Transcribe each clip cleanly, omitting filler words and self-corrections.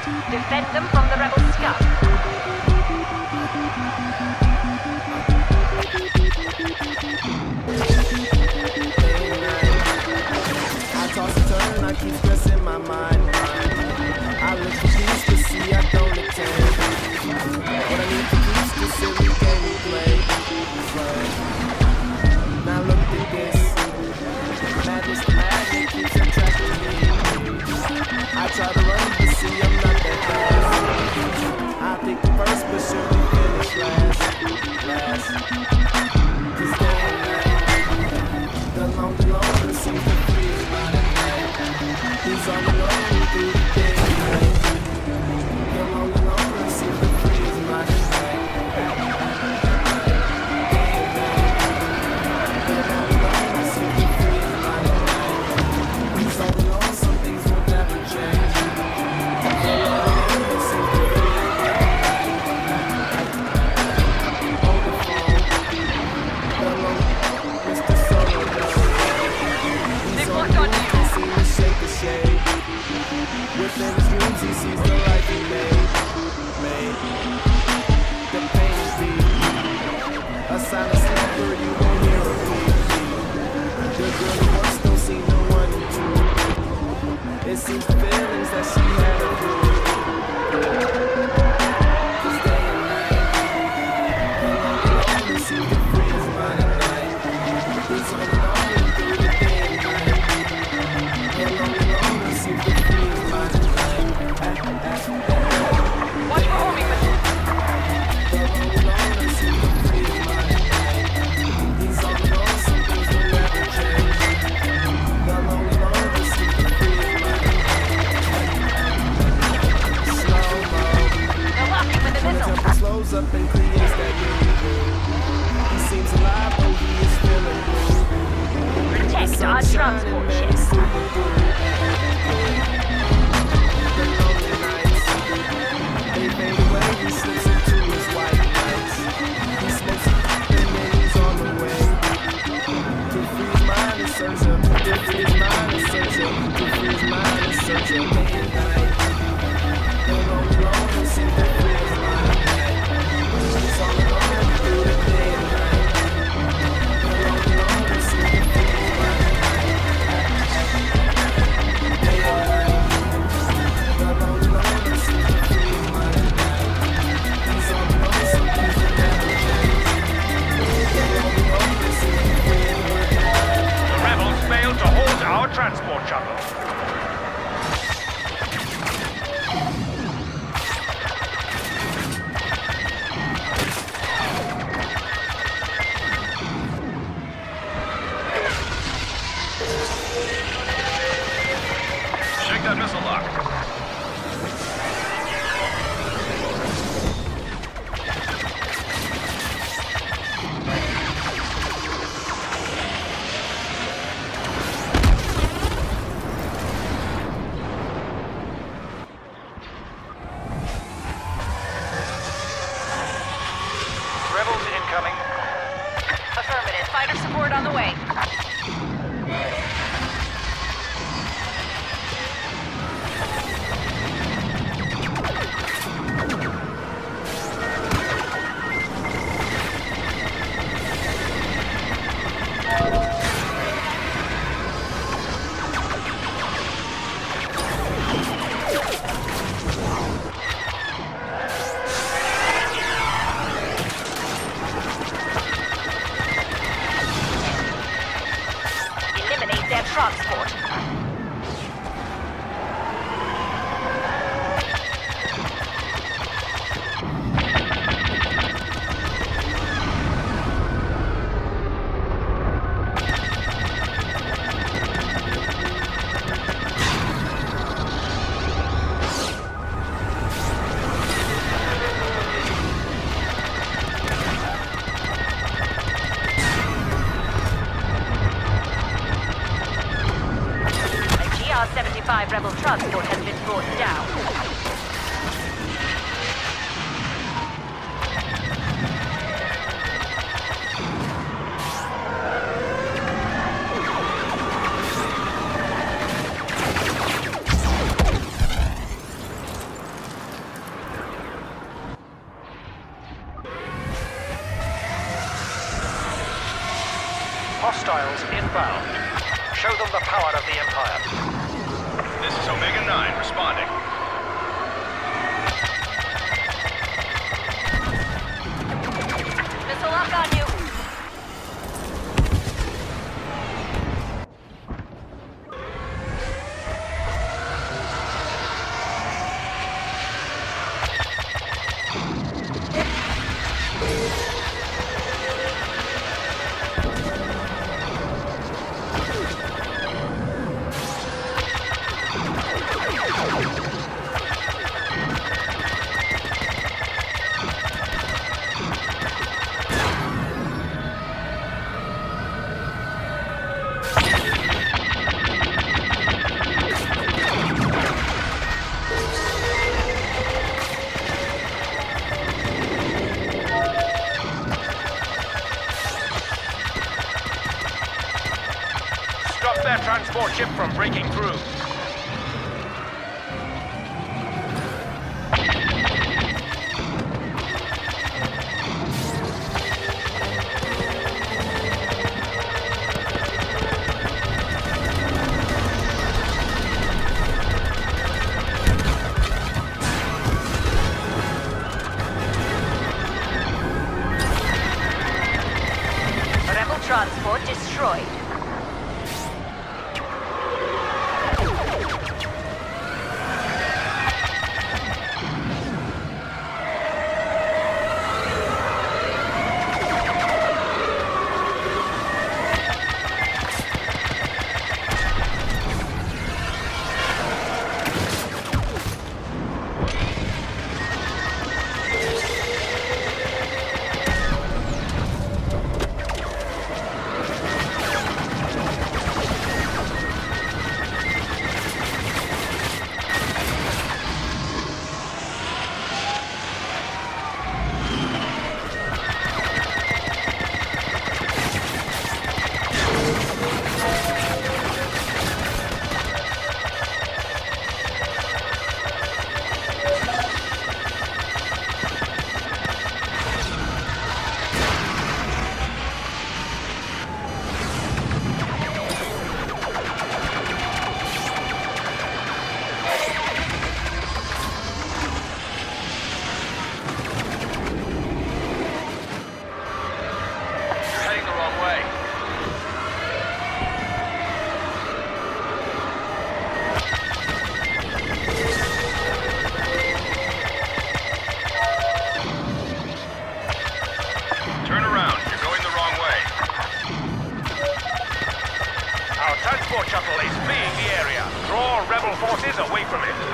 Defend them from the rebel scum. I toss and turn, I keep stressing my mind. I look for peace to see I don't attend. But I need the peace to silly game we play. Now look at this. Madness, the magnet keeps attracting me. I try to run, but see I'm not that fast. I think first, but surely finish last. Cause day and night, the longer seems to freeze by the night. He's on the road through the day and night. The longer seems to freeze by the night. Day and night. The longer seems to freeze by the night. He's on the road, some things will never change. The longer seems to freeze by the night. On the phone, the longer, Mr. Solo Dog. He's on the road, can see me shake the shade. Within his dreams, he sees the life he made. The pain is deep. A silent slumber, you won't hear a beat. The good and worse don't seem to run into. It seems the feelings that she had are good. Cause day and night, the lonely seem to freeze by the night. He's on the lonely through the day and night. The lonely seem to freeze by the night. Watch for homing machine. The lonely seem to freeze by the night. He's on the road, some things will never change. The lonely seem to freeze by the night. Slow-mo. They're locking with the When the missile. tempo slows up and creates that groove. He seems alive, though he is feeling blue. Protect our transport ship. The lonely nights, they fade away, he slips into his white nights. He smokes and then he's on the way. To free his mind in search of, to free his mind in search of, to free his mind in search of day and night. The lonely seem to free his mind. He's on the road through the day and night. The lonely seem to free his mind. Day and night. The lonely seem to free his mind. He's on the road, some things will never change. The lonely seem to free his mind. The rebels failed to hold our transport shuttle. Check that missile lock. Rebels incoming. Affirmative. Fighter support on the way. Eliminate their transport. GR-75 rebel transport has been brought down. Hostiles inbound. Show them the power of the Empire. This is Omega 9 responding. Missile lock on you. Stop their transport ship from breaking through. Rebel transport destroyed. Transport shuttle is fleeing the area. Draw rebel forces away from it.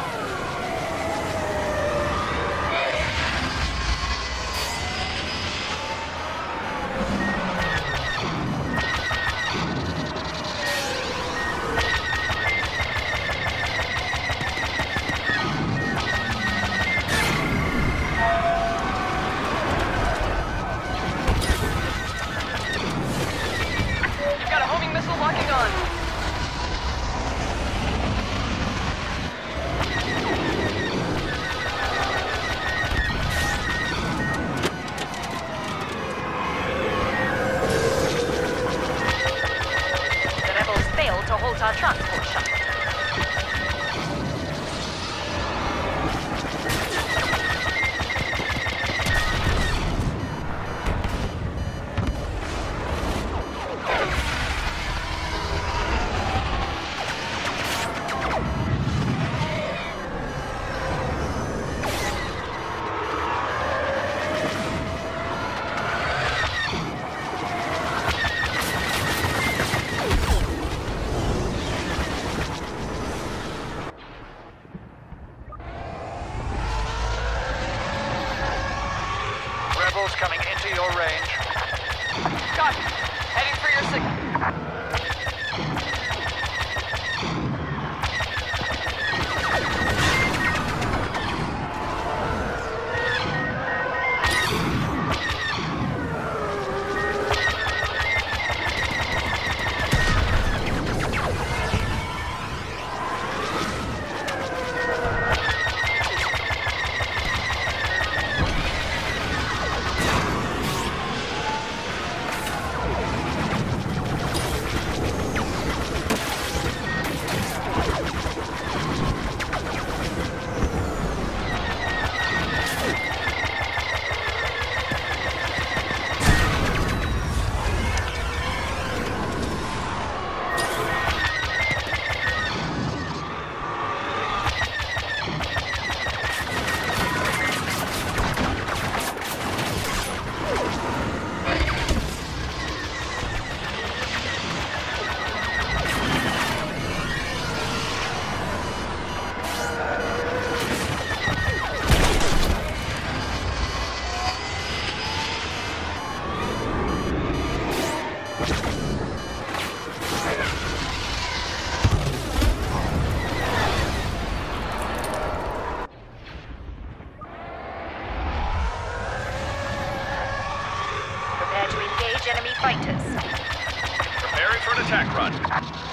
Got a homing missile locking on. The rebels failed to halt our transport shuttle. Prepare to engage enemy fighters. Preparing for an attack run.